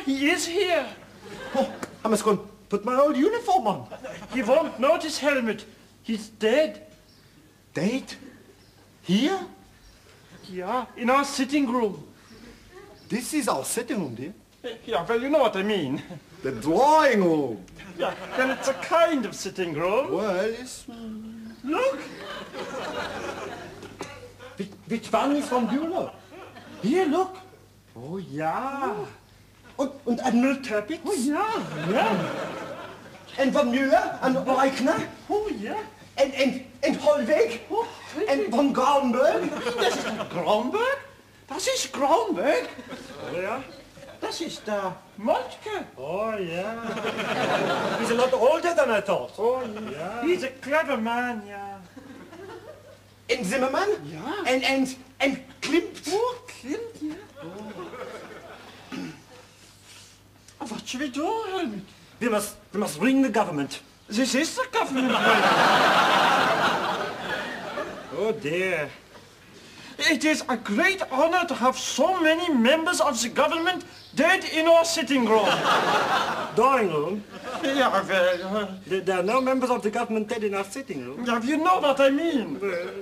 he is here. Oh, I must go and put my old uniform on. He won't notice, Helmut. He's dead. Dead? Here? Yeah, in our sitting room. This is our sitting room, dear. Yeah, well, you know what I mean. The drawing room. Yeah, well, it's a kind of sitting room. Well, it's... Look. Which one is from Bühler? Here, look. Oh, ja. Und Admiral Tirpitz? Oh, yeah, yeah. And von Müller and Reichner? Oh, yeah. And Hollweg? Oh, And von Graunberg? Das ist Graunberg? Das ist Graunberg? Oh, ja. Das ist Moltke. Oh, yeah. He's a lot older than I thought. Oh, yeah. He's a clever man, yeah. And Zimmermann? Yeah. And Klimt? Oh, Klimt, yeah. Oh, what should we do, Helmut? We must ring the government. This is the government. Oh, dear. It is a great honor to have so many members of the government dead in our sitting room. Drawing room? Yeah, well... There are no members of the government dead in our sitting room. Yeah, you know what I mean.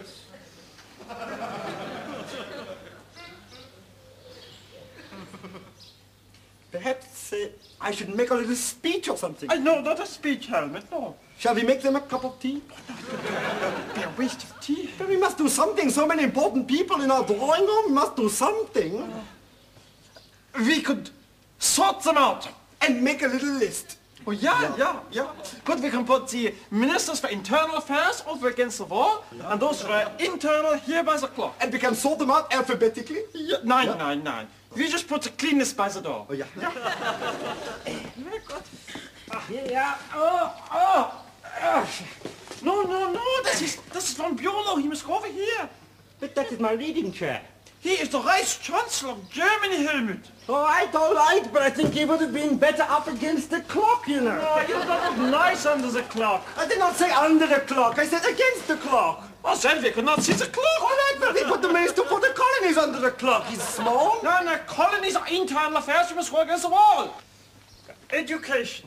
Perhaps I should make a little speech or something. No, not a speech, Helmut, no. Shall we make them a cup of tea? It'd be a waste of tea. But we must do something. So many important people in our drawing room. We must do something. We could sort them out. And make a little list. Oh, yeah. Good, we can put the ministers for internal affairs over against the wall, and those who are internal here by the clock. And we can sort them out alphabetically? Yeah, nine. We just put the cleanest by the door. Oh, yeah. Very good. Yeah. No. This is von Bülow. He must go over here. But that is my reading chair. He is the Vice Chancellor of Germany, Helmut. All right, but I think he would have been better up against the clock, you know. Oh, you don't look nice under the clock. I did not say under the clock. I said against the clock. Well, then we could not see the clock. All right, but we put the minister for the colonies under the clock. He's small. No, colonies are internal affairs. You must go against the wall. Education.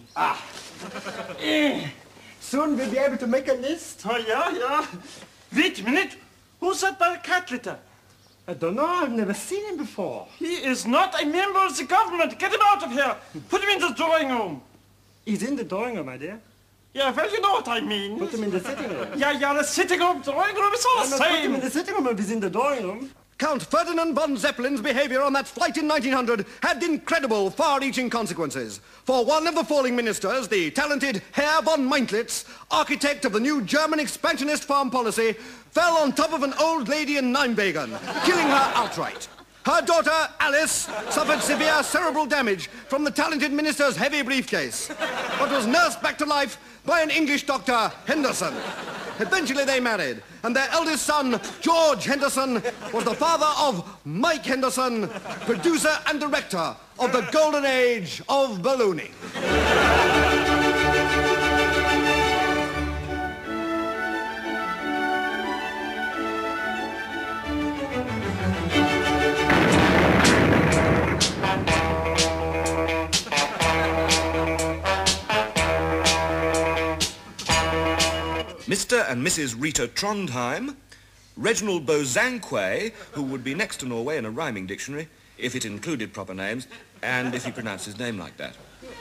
Soon we'll be able to make a list. Oh, yeah. Wait a minute. Who's that by the cat litter? I don't know. I've never seen him before. He is not a member of the government. Get him out of here. Put him in the drawing room. He's in the drawing room, my dear. Yeah, well, you know what I mean. Put him in the sitting room. Yeah, the sitting room, drawing room, it's all the Put him same. in the sitting room if he's in the drawing room. Count Ferdinand von Zeppelin's behavior on that flight in 1900 had incredible, far-reaching consequences. For one of the falling ministers, the talented Herr von Meintlitz, architect of the new German expansionist farm policy, fell on top of an old lady in Nijmegen, killing her outright. Her daughter, Alice, suffered severe cerebral damage from the talented minister's heavy briefcase, but was nursed back to life by an English doctor, Henderson. Eventually they married, and their eldest son, George Henderson, was the father of Mike Henderson, producer and director of the golden age of ballooning. Mr. and Mrs. Rita Trondheim, Reginald Bozanque, who would be next to Norway in a rhyming dictionary, if it included proper names, and if he pronounced his name like that.